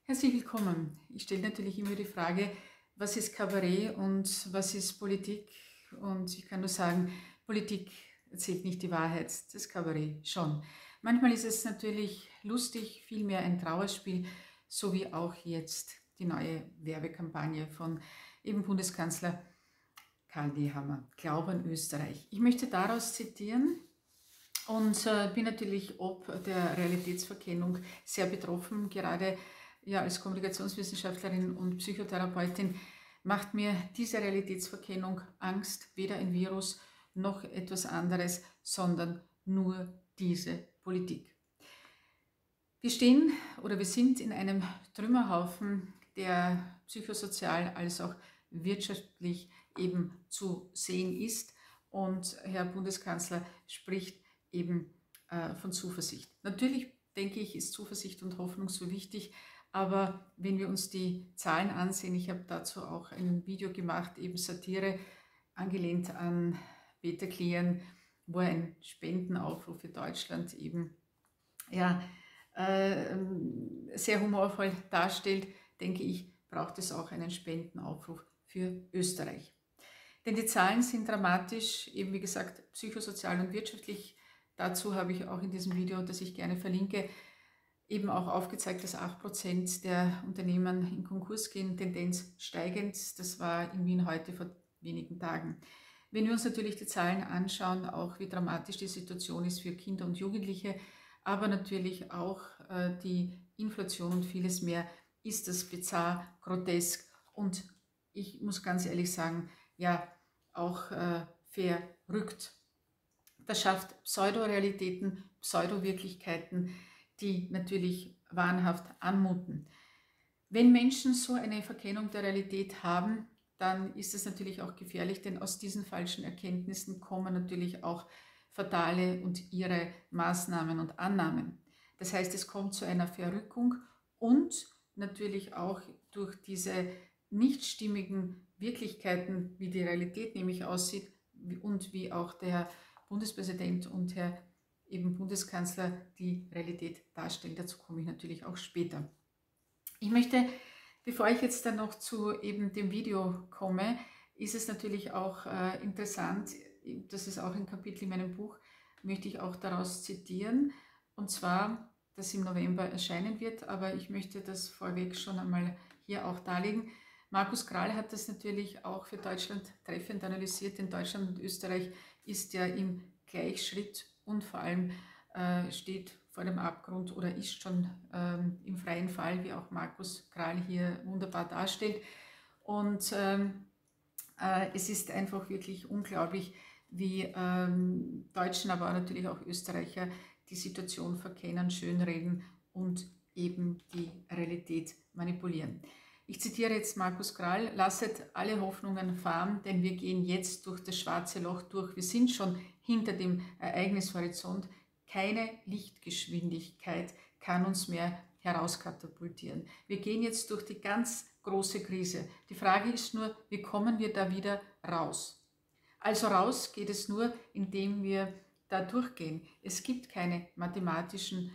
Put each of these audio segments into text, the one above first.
Herzlich willkommen. Ich stelle natürlich immer die Frage, was ist Kabarett und was ist Politik? Und ich kann nur sagen, Politik erzählt nicht die Wahrheit, das Kabarett schon. Manchmal ist es natürlich lustig, vielmehr ein Trauerspiel, so wie auch jetzt die neue Werbekampagne von eben Bundeskanzler Karl Nehammer, Glaube an Österreich. Ich möchte daraus zitieren und bin natürlich ob der Realitätsverkennung sehr betroffen, gerade ja, als Kommunikationswissenschaftlerin und Psychotherapeutin macht mir diese Realitätsverkennung Angst, weder ein Virus noch etwas anderes, sondern nur diese Politik. Wir stehen oder wir sind in einem Trümmerhaufen, der psychosozial als auch wirtschaftlich eben zu sehen ist. Und Herr Bundeskanzler spricht eben von Zuversicht. Natürlich denke ich, ist Zuversicht und Hoffnung so wichtig, aber wenn wir uns die Zahlen ansehen, ich habe dazu auch ein Video gemacht, eben Satire, angelehnt an Peter Klian, wo er einen Spendenaufruf für Deutschland eben ja, sehr humorvoll darstellt, denke ich, braucht es auch einen Spendenaufruf für Österreich. Denn die Zahlen sind dramatisch, eben wie gesagt, psychosozial und wirtschaftlich. Dazu habe ich auch in diesem Video, das ich gerne verlinke, eben auch aufgezeigt, dass 8% der Unternehmen in Konkurs gehen, Tendenz steigend. Das war in Wien heute vor wenigen Tagen. Wenn wir uns natürlich die Zahlen anschauen, auch wie dramatisch die Situation ist für Kinder und Jugendliche, aber natürlich auch die Inflation und vieles mehr, ist das bizarr, grotesk und ich muss ganz ehrlich sagen, ja, auch verrückt. Das schafft Pseudorealitäten, Pseudowirklichkeiten, die natürlich wahnhaft anmuten. Wenn Menschen so eine Verkennung der Realität haben, dann ist es natürlich auch gefährlich, denn aus diesen falschen Erkenntnissen kommen natürlich auch fatale und irre Maßnahmen und Annahmen. Das heißt, es kommt zu einer Verrückung und natürlich auch durch diese nicht stimmigen Wirklichkeiten, wie die Realität nämlich aussieht und wie auch der Bundespräsident und Herr eben Bundeskanzler die Realität darstellen. Dazu komme ich natürlich auch später. Ich möchte, bevor ich jetzt dann noch zu eben dem Video komme, ist es natürlich auch interessant, das ist auch ein Kapitel in meinem Buch, möchte ich auch daraus zitieren, und zwar, das im November erscheinen wird, aber ich möchte das vorweg schon einmal hier auch darlegen. Markus Krall hat das natürlich auch für Deutschland treffend analysiert, denn Deutschland und Österreich ist ja im Gleichschritt und vor allem steht vor dem Abgrund oder ist schon im freien Fall, wie auch Markus Krall hier wunderbar darstellt. Und es ist einfach wirklich unglaublich, wie Deutschen, aber natürlich auch Österreicher die Situation verkennen, schönreden und eben die Realität manipulieren. Ich zitiere jetzt Markus Krall: Lasset alle Hoffnungen fahren, denn wir gehen jetzt durch das schwarze Loch durch. Wir sind schon hinter dem Ereignishorizont. Keine Lichtgeschwindigkeit kann uns mehr herauskatapultieren. Wir gehen jetzt durch die ganz große Krise. Die Frage ist nur, wie kommen wir da wieder raus? Also raus geht es nur, indem wir da durchgehen. Es gibt keinen mathematischen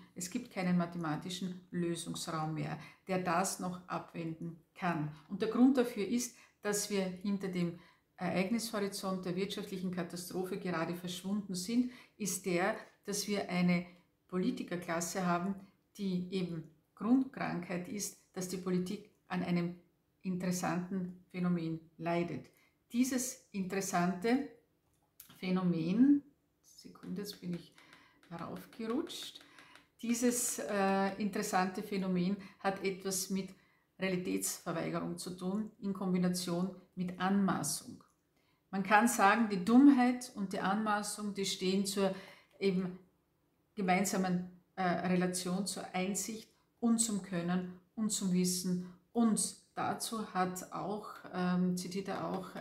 Lösungsraum mehr, der das noch abwenden kann. Und der Grund dafür ist, dass wir hinter dem Ereignishorizont der wirtschaftlichen Katastrophe gerade verschwunden sind, ist der, dass wir eine Politikerklasse haben, die eben Grundkrankheit ist, dass die Politik an einem interessanten Phänomen leidet. Dieses interessante Phänomen, Sekunde, jetzt bin ich raufgerutscht, dieses interessante Phänomen hat etwas mit Realitätsverweigerung zu tun, in Kombination mit Anmaßung. Man kann sagen, die Dummheit und die Anmaßung, die stehen zur eben gemeinsamen Relation zur Einsicht und zum Können und zum Wissen. Und dazu hat auch, zitiert er auch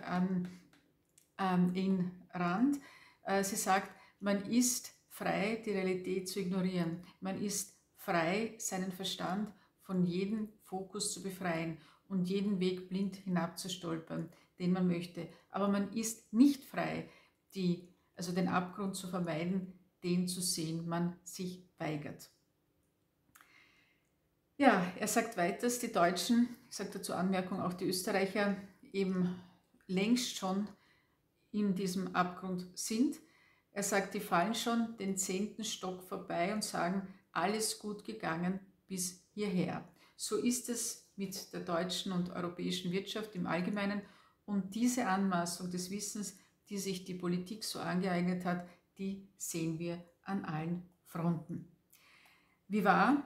Ayn Rand, sie sagt, man ist frei, die Realität zu ignorieren. Man ist frei, seinen Verstand von jedem Fokus zu befreien und jeden Weg blind hinabzustolpern, den man möchte. Aber man ist nicht frei, also den Abgrund zu vermeiden, den zu sehen man sich weigert. Ja, er sagt weiters, die Deutschen, sagt er zur Anmerkung, auch die Österreicher eben längst schon in diesem Abgrund sind. Er sagt, die fallen schon den 10. Stock vorbei und sagen, alles gut gegangen bis hierher. So ist es mit der deutschen und europäischen Wirtschaft im Allgemeinen, und diese Anmaßung des Wissens, die sich die Politik so angeeignet hat, die sehen wir an allen Fronten. Wie war?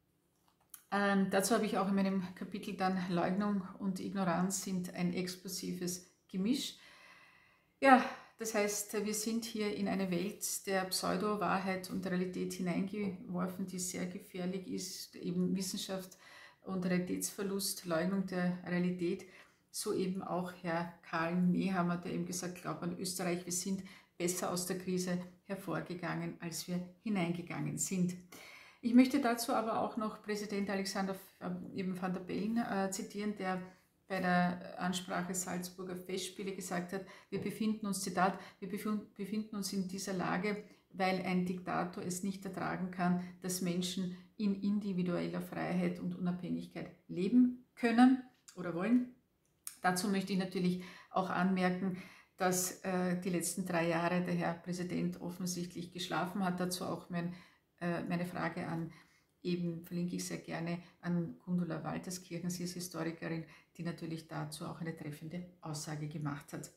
Dazu habe ich auch in meinem Kapitel dann Leugnung und Ignoranz sind ein explosives Gemisch. Ja, das heißt, wir sind hier in eine Welt der Pseudo-Wahrheit und Realität hineingeworfen, die sehr gefährlich ist, eben Wissenschaft und Realitätsverlust, Leugnung der Realität. So eben auch Herr Karl Nehammer, der eben gesagt, glaubt an Österreich, wir sind besser aus der Krise hervorgegangen, als wir hineingegangen sind. Ich möchte dazu aber auch noch Präsident Alexander eben Van der Bellen zitieren, der bei der Ansprache Salzburger Festspiele gesagt hat, wir befinden uns, Zitat, wir befinden uns in dieser Lage, weil ein Diktator es nicht ertragen kann, dass Menschen in individueller Freiheit und Unabhängigkeit leben können oder wollen. Dazu möchte ich natürlich auch anmerken, dass die letzten 3 Jahre der Herr Präsident offensichtlich geschlafen hat. Dazu auch meine Frage an, eben verlinke ich sehr gerne an Gundula Walterskirchen, sie ist Historikerin, die natürlich dazu auch eine treffende Aussage gemacht hat.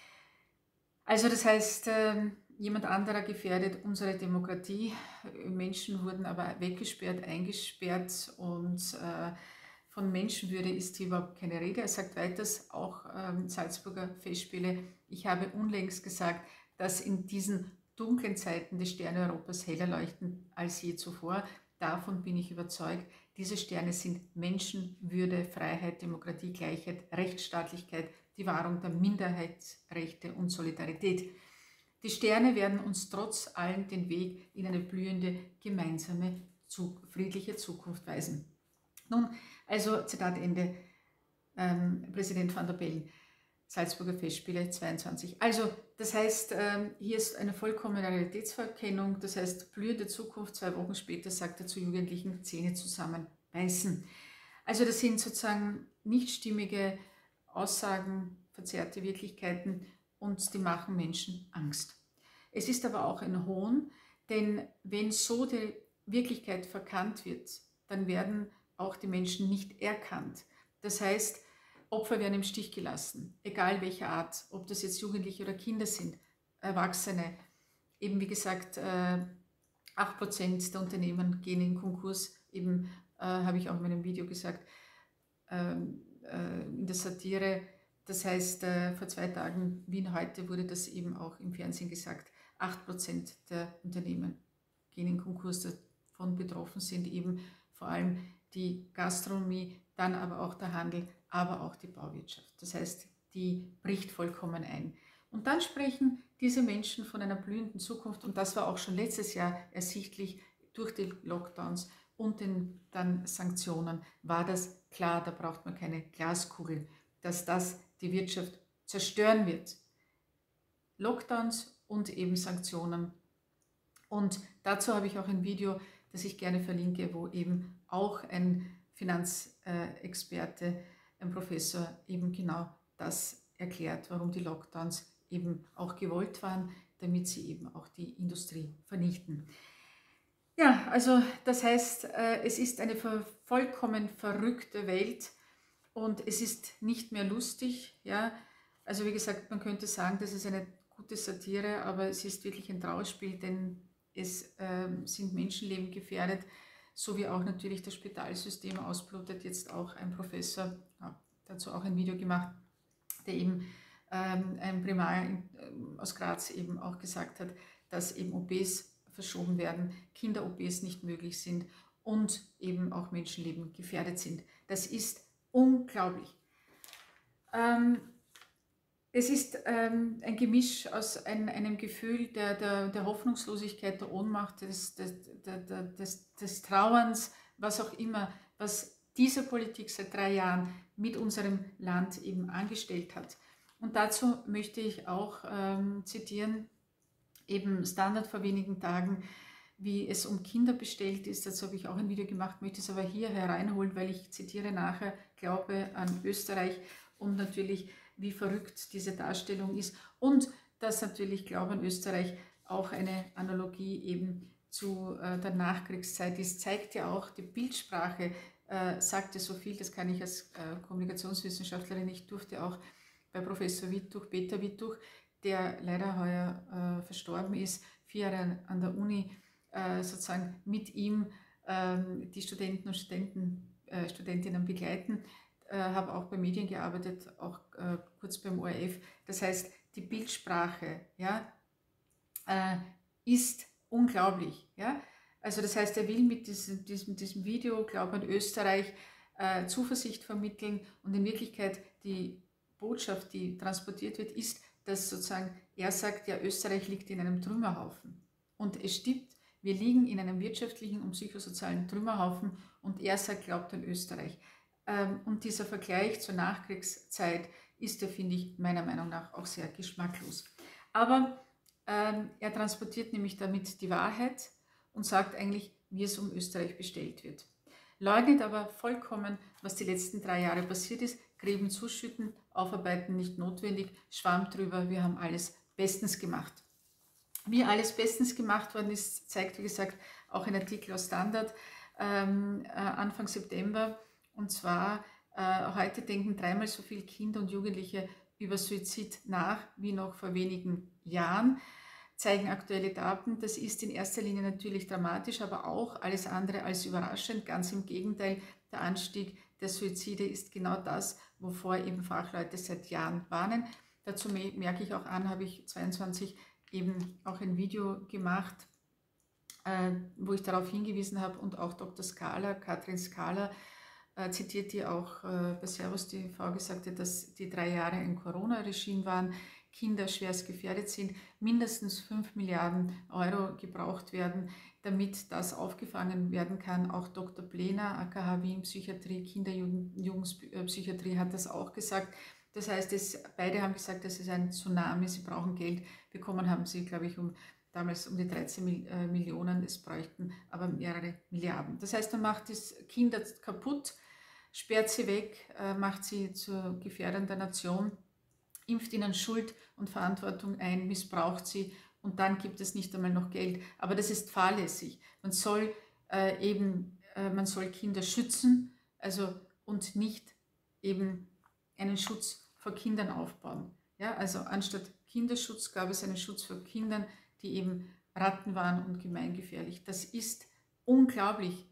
Also das heißt, jemand anderer gefährdet unsere Demokratie. Menschen wurden aber weggesperrt, eingesperrt und von Menschenwürde ist hier überhaupt keine Rede. Er sagt weiters, auch Salzburger Festspiele, ich habe unlängst gesagt, dass in diesen dunklen Zeiten die Sterne Europas heller leuchten als je zuvor. Davon bin ich überzeugt. Diese Sterne sind Menschenwürde, Freiheit, Demokratie, Gleichheit, Rechtsstaatlichkeit, die Wahrung der Minderheitsrechte und Solidarität. Die Sterne werden uns trotz allem den Weg in eine blühende, gemeinsame, friedliche Zukunft weisen. Nun, also Zitat Ende, Präsident Van der Bellen. Salzburger Festspiele 22. Also das heißt, hier ist eine vollkommene Realitätsverkennung, das heißt blühende Zukunft, 2 Wochen später sagt er zu Jugendlichen, Zähne zusammenbeißen. Also das sind sozusagen nicht stimmige Aussagen, verzerrte Wirklichkeiten und die machen Menschen Angst. Es ist aber auch ein Hohn, denn wenn so die Wirklichkeit verkannt wird, dann werden auch die Menschen nicht erkannt. Das heißt, Opfer werden im Stich gelassen, egal welcher Art, ob das jetzt Jugendliche oder Kinder sind, Erwachsene. Eben wie gesagt, 8% der Unternehmen gehen in Konkurs, eben habe ich auch in meinem Video gesagt, in der Satire. Das heißt, vor 2 Tagen, Wien heute, wurde das eben auch im Fernsehen gesagt, 8% der Unternehmen gehen in Konkurs, davon betroffen sind eben vor allem die Gastronomie, dann aber auch der Handel, aber auch die Bauwirtschaft. Das heißt, die bricht vollkommen ein. Und dann sprechen diese Menschen von einer blühenden Zukunft, und das war auch schon letztes Jahr ersichtlich durch die Lockdowns und den dann Sanktionen, war das klar, da braucht man keine Glaskugel, dass das die Wirtschaft zerstören wird. Lockdowns und eben Sanktionen. Und dazu habe ich auch ein Video, das ich gerne verlinke, wo eben auch ein Finanzexperte, ein Professor eben genau das erklärt, warum die Lockdowns eben auch gewollt waren, damit sie eben auch die Industrie vernichten. Ja, also das heißt, es ist eine vollkommen verrückte Welt und es ist nicht mehr lustig. Ja? Also wie gesagt, man könnte sagen, das ist eine gute Satire, aber es ist wirklich ein Trauerspiel, denn es sind Menschenleben gefährdet, so wie auch natürlich das Spitalsystem ausblutet. Jetzt auch ein Professor, dazu auch ein Video gemacht, der eben ein Primar aus Graz eben auch gesagt hat, dass eben OPs verschoben werden, Kinder-OPs nicht möglich sind und eben auch Menschenleben gefährdet sind. Das ist unglaublich. Es ist ein Gemisch aus einem Gefühl der Hoffnungslosigkeit, der Ohnmacht, des Trauerns, was auch immer, was diese Politik seit 3 Jahren mit unserem Land eben angestellt hat. Und dazu möchte ich auch zitieren, eben Standard vor wenigen Tagen, wie es um Kinder bestellt ist. Dazu habe ich auch ein Video gemacht, möchte es aber hier hereinholen, weil ich zitiere nachher, Glaube an Österreich und natürlich, wie verrückt diese Darstellung ist und dass natürlich Glaube an Österreich auch eine Analogie eben zu der Nachkriegszeit ist, zeigt ja auch die Bildsprache, sagte so viel, das kann ich als Kommunikationswissenschaftlerin, ich durfte auch bei Professor Wittuch, Peter Wittuch, der leider heuer verstorben ist, 4 Jahre an der Uni, sozusagen mit ihm die Studenten und Studentinnen begleiten, habe auch bei Medien gearbeitet, auch kurz beim ORF. Das heißt, die Bildsprache, ja, ist unglaublich. Ja? Also das heißt, er will mit diesem Video, Glaube an Österreich, Zuversicht vermitteln und in Wirklichkeit die Botschaft, die transportiert wird, ist, dass sozusagen er sagt, ja, Österreich liegt in einem Trümmerhaufen. Und es stimmt, wir liegen in einem wirtschaftlichen und psychosozialen Trümmerhaufen und er sagt, glaubt an Österreich. Und dieser Vergleich zur Nachkriegszeit ist ja, finde ich, meiner Meinung nach auch sehr geschmacklos. Aber er transportiert nämlich damit die Wahrheit und sagt eigentlich, wie es um Österreich bestellt wird. Leugnet aber vollkommen, was die letzten 3 Jahre passiert ist. Gräben zuschütten, aufarbeiten nicht notwendig, Schwamm drüber, wir haben alles bestens gemacht. Wie alles bestens gemacht worden ist, zeigt, wie gesagt, auch ein Artikel aus Standard Anfang September. Und zwar, heute denken 3-mal so viele Kinder und Jugendliche über Suizid nach wie noch vor wenigen Jahren, zeigen aktuelle Daten. Das ist in erster Linie natürlich dramatisch, aber auch alles andere als überraschend. Ganz im Gegenteil, der Anstieg der Suizide ist genau das, wovor eben Fachleute seit Jahren warnen. Dazu merke ich auch an, habe ich 22 eben auch ein Video gemacht, wo ich darauf hingewiesen habe und auch Dr. Skala, Katrin Skala, zitiert, die auch bei Servus TV gesagt hat, dass die 3 Jahre ein Corona-Regime waren, Kinder schwerst gefährdet sind, mindestens 5 Milliarden Euro gebraucht werden, damit das aufgefangen werden kann. Auch Dr. Plener, AKH Wien Psychiatrie, Kinder-Jugendpsychiatrie hat das auch gesagt. Das heißt, beide haben gesagt, das ist ein Tsunami, sie brauchen Geld. Bekommen haben sie, glaube ich, damals um die 13 Millionen, es bräuchten aber mehrere Milliarden. Das heißt, man macht die Kinder kaputt, sperrt sie weg, macht sie zur Gefährdern der Nation, impft ihnen Schuld und Verantwortung ein, missbraucht sie und dann gibt es nicht einmal noch Geld. Aber das ist fahrlässig. Man soll Kinder schützen, also und nicht eben einen Schutz vor Kindern aufbauen. Ja, also anstatt Kinderschutz gab es einen Schutz vor Kindern, die eben Ratten waren und gemeingefährlich. Das ist unglaublich.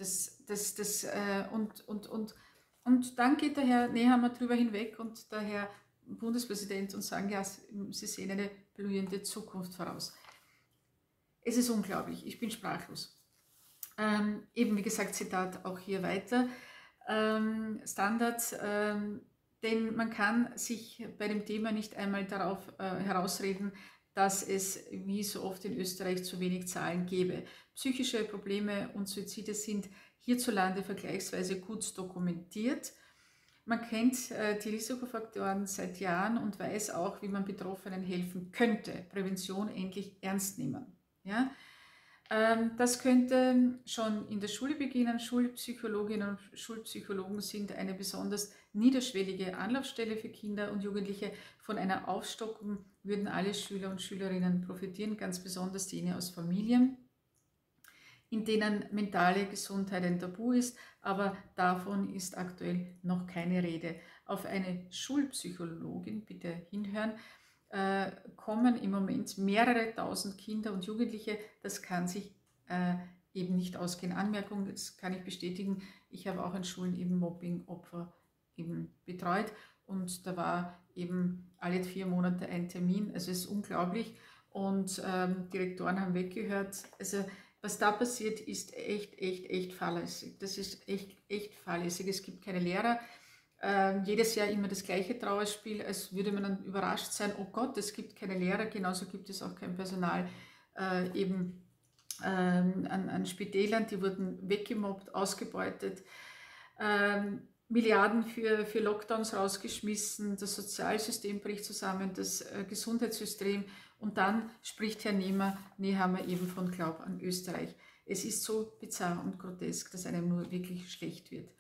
Und dann geht der Herr Nehammer drüber hinweg und der Herr Bundespräsident und sagen, ja, Sie sehen eine blühende Zukunft voraus. Es ist unglaublich, ich bin sprachlos. Eben wie gesagt, Zitat auch hier weiter, Standard, denn man kann sich bei dem Thema nicht einmal darauf herausreden, dass es wie so oft in Österreich zu wenig Zahlen gäbe. Psychische Probleme und Suizide sind hierzulande vergleichsweise gut dokumentiert. Man kennt die Risikofaktoren seit Jahren und weiß auch, wie man Betroffenen helfen könnte. Prävention endlich ernst nehmen. Ja? Das könnte schon in der Schule beginnen. Schulpsychologinnen und Schulpsychologen sind eine besonders niederschwellige Anlaufstelle für Kinder und Jugendliche. Von einer Aufstockung würden alle Schüler und Schülerinnen profitieren, ganz besonders jene aus Familien, in denen mentale Gesundheit ein Tabu ist, aber davon ist aktuell noch keine Rede. Auf eine Schulpsychologin, bitte hinhören, kommen im Moment mehrere tausend Kinder und Jugendliche. Das kann sich eben nicht ausgehen. Anmerkung, das kann ich bestätigen. Ich habe auch an Schulen eben Mobbing-Opfer eben betreut und da war eben alle 4 Monate ein Termin. Also es ist unglaublich und Direktoren haben weggehört. Also was da passiert, ist echt fahrlässig. Das ist echt fahrlässig. Es gibt keine Lehrer. Jedes Jahr immer das gleiche Trauerspiel, als würde man dann überrascht sein, oh Gott, es gibt keine Lehrer, genauso gibt es auch kein Personal an Spitälern, die wurden weggemobbt, ausgebeutet, Milliarden für Lockdowns rausgeschmissen, das Sozialsystem bricht zusammen, das Gesundheitssystem Und dann spricht Herr Nehammer eben von Glaub an Österreich. Es ist so bizarr und grotesk, dass einem nur wirklich schlecht wird.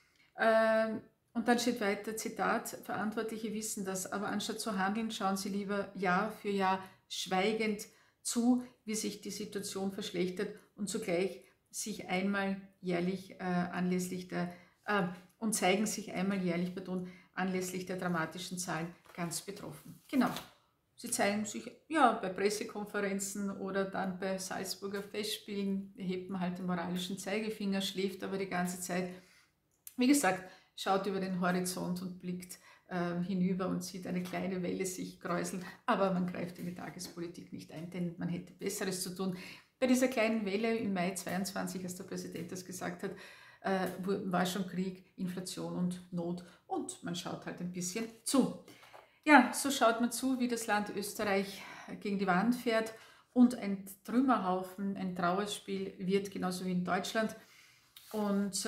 Und dann steht weiter, Zitat, Verantwortliche wissen das, aber anstatt zu handeln, schauen sie lieber Jahr für Jahr schweigend zu, wie sich die Situation verschlechtert und zugleich sich einmal jährlich anlässlich der, und zeigen sich einmal jährlich, anlässlich der dramatischen Zahlen ganz betroffen. Genau. Sie zeigen sich ja bei Pressekonferenzen oder dann bei Salzburger Festspielen, hebt man halt den moralischen Zeigefinger, schläft aber die ganze Zeit. Wie gesagt, schaut über den Horizont und blickt hinüber und sieht eine kleine Welle sich kräuseln, aber man greift in die Tagespolitik nicht ein, denn man hätte Besseres zu tun. Bei dieser kleinen Welle im Mai 22, als der Präsident das gesagt hat, war schon Krieg, Inflation und Not und man schaut halt ein bisschen zu. Ja, so schaut man zu, wie das Land Österreich gegen die Wand fährt und ein Trümmerhaufen, ein Trauerspiel wird, genauso wie in Deutschland. Und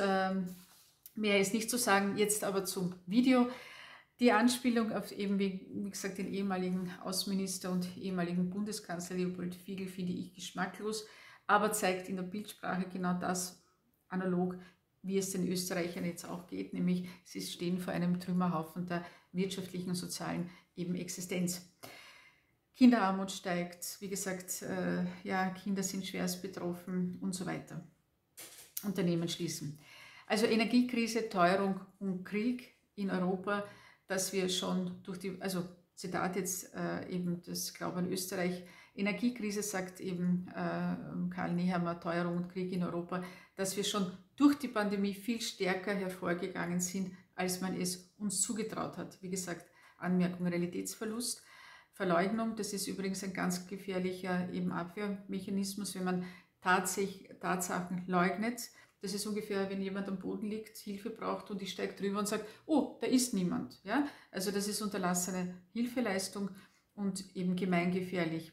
mehr ist nicht zu sagen, jetzt aber zum Video. Die Anspielung auf eben, wie gesagt, den ehemaligen Außenminister und ehemaligen Bundeskanzler Leopold Figl finde ich geschmacklos, aber zeigt in der Bildsprache genau das analog, wie es den Österreichern jetzt auch geht, nämlich sie stehen vor einem Trümmerhaufen der wirtschaftlichen und sozialen eben Existenz. Kinderarmut steigt, wie gesagt, ja, Kinder sind schwerst betroffen und so weiter. Unternehmen schließen. Also Energiekrise, Teuerung und Krieg in Europa, dass wir schon durch die, also Zitat jetzt eben das Glaube an Österreich, Energiekrise sagt eben Karl Nehammer, Teuerung und Krieg in Europa, dass wir schon durch die Pandemie viel stärker hervorgegangen sind, als man es uns zugetraut hat. Wie gesagt, Anmerkung Realitätsverlust, Verleugnung, das ist übrigens ein ganz gefährlicher eben Abwehrmechanismus, wenn man Tatsachen leugnet. Das ist ungefähr, wenn jemand am Boden liegt, Hilfe braucht und ich steige drüber und sage, oh, da ist niemand. Ja? Also das ist unterlassene Hilfeleistung und eben gemeingefährlich.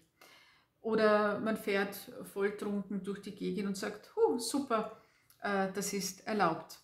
Oder man fährt volltrunken durch die Gegend und sagt, super, das ist erlaubt.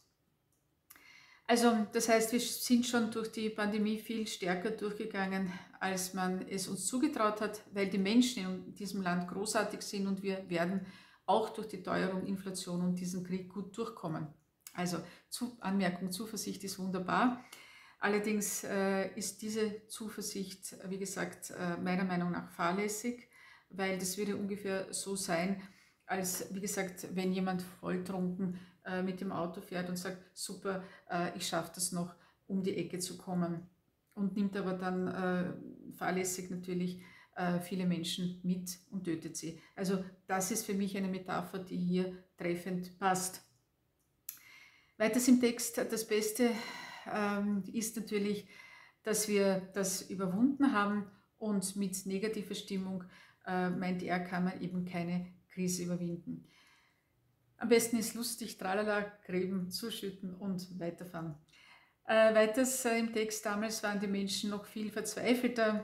Also das heißt, wir sind schon durch die Pandemie viel stärker durchgegangen, als man es uns zugetraut hat, weil die Menschen in diesem Land großartig sind und wir werden auch durch die Teuerung, Inflation und diesen Krieg gut durchkommen. Also Anmerkung, Zuversicht ist wunderbar. Allerdings ist diese Zuversicht, wie gesagt, meiner Meinung nach fahrlässig, weil das würde ungefähr so sein, als, wie gesagt, wenn jemand volltrunken mit dem Auto fährt und sagt, super, ich schaffe das noch, um die Ecke zu kommen und nimmt aber dann fahrlässig natürlich viele Menschen mit und tötet sie. Also das ist für mich eine Metapher, die hier treffend passt. Weiters im Text, das Beste ist natürlich, dass wir das überwunden haben und mit negativer Stimmung, meint er, kann man eben keine Krise überwinden. Am besten ist lustig, tralala, Gräben zuschütten und weiterfahren. Weiters im Text, damals waren die Menschen noch viel verzweifelter.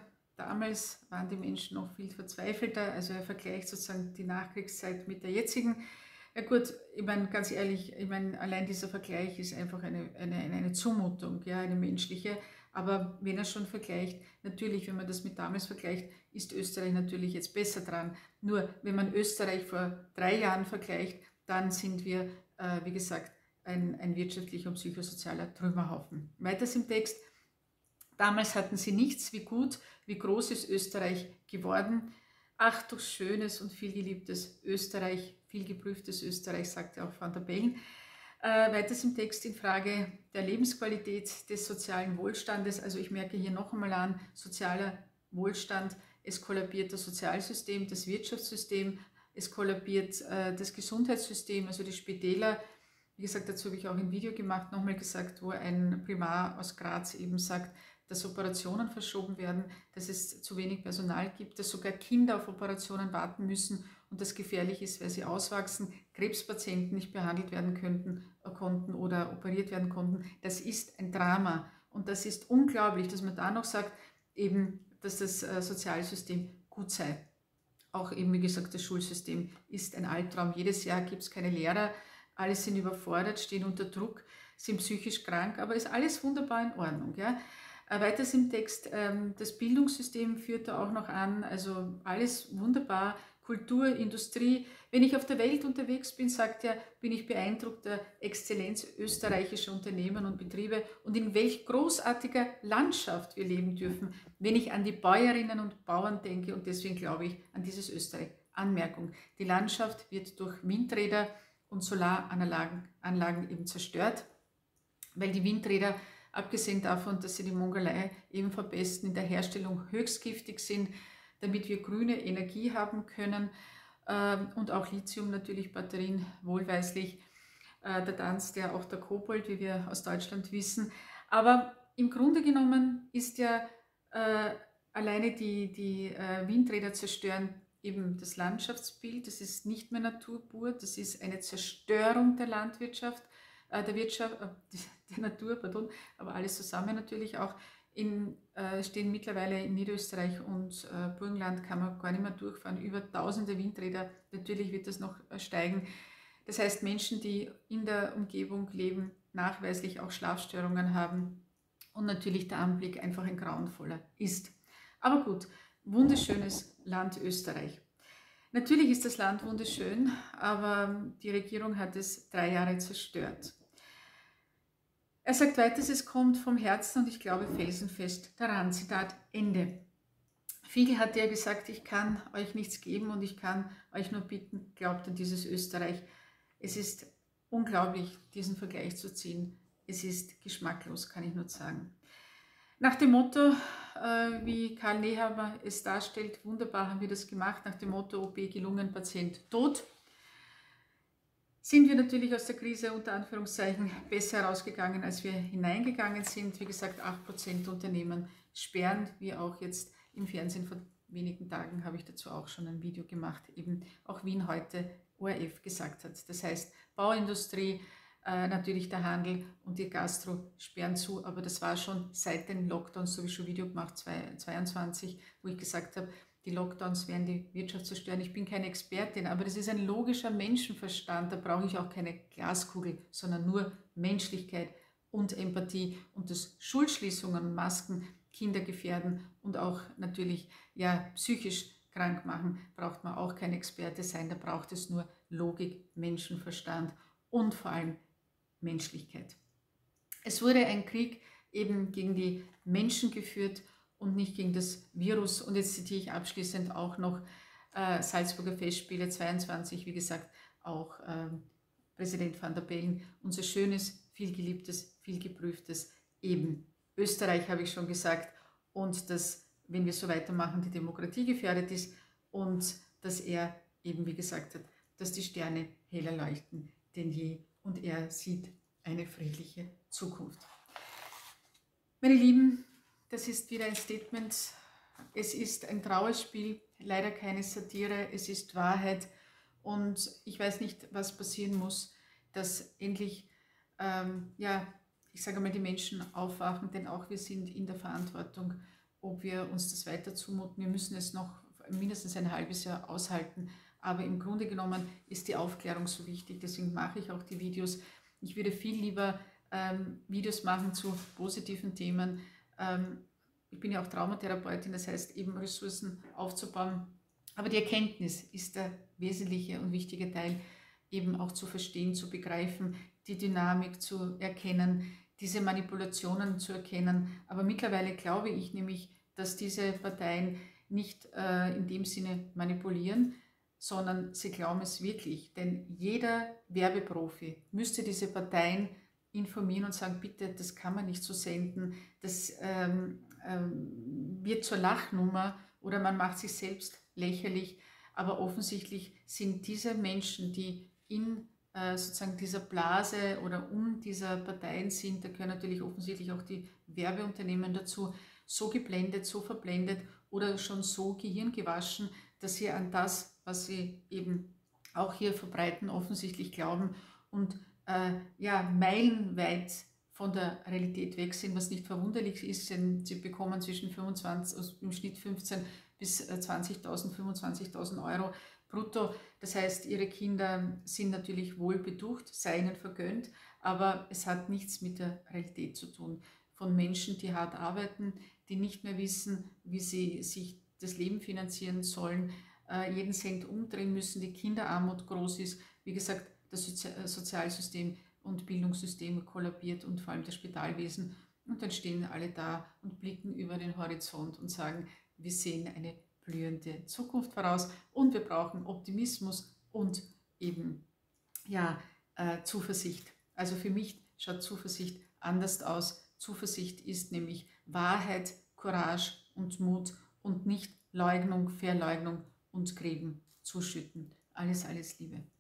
Also er vergleicht sozusagen die Nachkriegszeit mit der jetzigen. Ja gut, ich meine, ganz ehrlich, ich meine, allein dieser Vergleich ist einfach eine Zumutung, ja, eine menschliche. Aber wenn er schon vergleicht, natürlich, wenn man das mit damals vergleicht, ist Österreich natürlich jetzt besser dran. Nur, wenn man Österreich vor 3 Jahren vergleicht, dann sind wir, wie gesagt, ein wirtschaftlicher und psychosozialer Trümmerhaufen. Weiters im Text, damals hatten sie nichts, wie groß ist Österreich geworden. Ach, du schönes und vielgeliebtes Österreich, vielgeprüftes Österreich, sagte auch Van der Bellen. Weiters im Text in Frage der Lebensqualität, des sozialen Wohlstandes. Also ich merke hier noch einmal an, sozialer Wohlstand, es kollabiert das Sozialsystem, das Wirtschaftssystem, es kollabiert das Gesundheitssystem, also die Spitäler. Wie gesagt, dazu habe ich auch ein Video gemacht, nochmal gesagt, wo ein Primar aus Graz eben sagt, dass Operationen verschoben werden, dass es zu wenig Personal gibt, dass sogar Kinder auf Operationen warten müssen und das gefährlich ist, weil sie auswachsen, Krebspatienten nicht behandelt werden konnten oder operiert werden konnten. Das ist ein Drama und das ist unglaublich, dass man da noch sagt, eben, dass das Sozialsystem gut sei. Auch eben, wie gesagt, das Schulsystem ist ein Albtraum. Jedes Jahr gibt es keine Lehrer, alle sind überfordert, stehen unter Druck, sind psychisch krank, aber ist alles wunderbar in Ordnung. Ja? Weiters im Text, das Bildungssystem führt da auch noch an, also alles wunderbar, Kultur, Industrie. Wenn ich auf der Welt unterwegs bin, sagt er, bin ich beeindruckt der Exzellenz österreichischer Unternehmen und Betriebe und in welch großartiger Landschaft wir leben dürfen, wenn ich an die Bäuerinnen und Bauern denke, und deswegen glaube ich an dieses Österreich. Anmerkung, die Landschaft wird durch Windräder und Solaranlagen eben zerstört, weil die Windräder, abgesehen davon, dass sie die Mongolei eben verpesten, in der Herstellung höchst giftig sind, damit wir grüne Energie haben können und auch Lithium natürlich, Batterien wohlweislich, der Tanz, der auch der Kobold, wie wir aus Deutschland wissen. Aber im Grunde genommen ist ja alleine die Windräder zerstören eben das Landschaftsbild, das ist nicht mehr Natur pur, das ist eine Zerstörung der Landwirtschaft, der Natur, pardon, aber alles zusammen natürlich auch. Stehen mittlerweile in Niederösterreich und Burgenland, kann man gar nicht mehr durchfahren, über tausende Windräder, natürlich wird das noch steigen. Das heißt, Menschen, die in der Umgebung leben, nachweislich auch Schlafstörungen haben und natürlich der Anblick einfach ein grauenvoller ist. Aber gut, wunderschönes Land Österreich. Natürlich ist das Land wunderschön, aber die Regierung hat es 3 Jahre zerstört. Er sagt weiter, es kommt vom Herzen und ich glaube felsenfest daran. Zitat Ende. Fiegel hat ja gesagt, ich kann euch nichts geben und ich kann euch nur bitten, glaubt an dieses Österreich. Es ist unglaublich, diesen Vergleich zu ziehen. Es ist geschmacklos, kann ich nur sagen. Nach dem Motto, wie Karl Nehammer es darstellt, wunderbar haben wir das gemacht, nach dem Motto OP gelungen, Patient tot, sind wir natürlich aus der Krise unter Anführungszeichen besser herausgegangen, als wir hineingegangen sind. Wie gesagt, 8% Unternehmen sperren, wie auch jetzt im Fernsehen vor wenigen Tagen habe ich dazu auch schon ein Video gemacht, eben auch Wien heute ORF gesagt hat. Das heißt, Bauindustrie, natürlich der Handel und die Gastro sperren zu, aber das war schon seit den Lockdowns, so wie schon ein Video gemacht, 2022, wo ich gesagt habe, die Lockdowns werden die Wirtschaft zerstören. Ich bin keine Expertin, aber das ist ein logischer Menschenverstand, da brauche ich auch keine Glaskugel, sondern nur Menschlichkeit und Empathie und dass Schulschließungen und Masken Kinder gefährden und auch natürlich ja, psychisch krank machen, braucht man auch kein Experte sein, da braucht es nur Logik, Menschenverstand und vor allem Menschlichkeit. Es wurde ein Krieg eben gegen die Menschen geführt und nicht gegen das Virus. Und jetzt zitiere ich abschließend auch noch Salzburger Festspiele 22, wie gesagt, auch Präsident van der Bellen, unser schönes, vielgeliebtes, vielgeprüftes eben Österreich, habe ich schon gesagt, und dass, wenn wir so weitermachen, die Demokratie gefährdet ist und dass er eben, wie gesagt hat, dass die Sterne heller leuchten denn je und er sieht eine friedliche Zukunft. Meine Lieben, das ist wieder ein Statement. Es ist ein Trauerspiel, leider keine Satire, es ist Wahrheit und ich weiß nicht, was passieren muss, dass endlich, ja, ich sage mal, die Menschen aufwachen, denn auch wir sind in der Verantwortung, ob wir uns das weiter zumuten. Wir müssen es noch mindestens ein halbes Jahr aushalten, aber im Grunde genommen ist die Aufklärung so wichtig, deswegen mache ich auch die Videos. Ich würde viel lieber Videos machen zu positiven Themen. Ich bin ja auch Traumatherapeutin, das heißt eben Ressourcen aufzubauen. Aber die Erkenntnis ist der wesentliche und wichtige Teil, eben auch zu verstehen, zu begreifen, die Dynamik zu erkennen, diese Manipulationen zu erkennen. Aber mittlerweile glaube ich nämlich, dass diese Parteien nicht in dem Sinne manipulieren, sondern sie glauben es wirklich. Denn jeder Werbeprofi müsste diese Parteien informieren und sagen, bitte, das kann man nicht so senden, das wird zur Lachnummer oder man macht sich selbst lächerlich. Aber offensichtlich sind diese Menschen, die in sozusagen dieser Blase oder um dieser Parteien sind, da gehören natürlich offensichtlich auch die Werbeunternehmen dazu, so geblendet, so verblendet oder schon so gehirngewaschen, dass sie an das, was sie eben auch hier verbreiten, offensichtlich glauben und ja, meilenweit von der Realität weg sind, was nicht verwunderlich ist, denn sie bekommen zwischen 25, also im Schnitt 15 bis 20.000, 25.000 Euro brutto. Das heißt, ihre Kinder sind natürlich wohl betucht, sei ihnen vergönnt, aber es hat nichts mit der Realität zu tun. von Menschen, die hart arbeiten, die nicht mehr wissen, wie sie sich das Leben finanzieren sollen, jeden Cent umdrehen müssen, die Kinderarmut groß ist. Wie gesagt, das Sozialsystem und Bildungssystem kollabiert und vor allem das Spitalwesen. Und dann stehen alle da und blicken über den Horizont und sagen, wir sehen eine blühende Zukunft voraus und wir brauchen Optimismus und eben ja, Zuversicht. Also für mich schaut Zuversicht anders aus. Zuversicht ist nämlich Wahrheit, Courage und Mut und nicht Leugnung, Verleugnung und Gräben zuschütten. Alles, alles Liebe.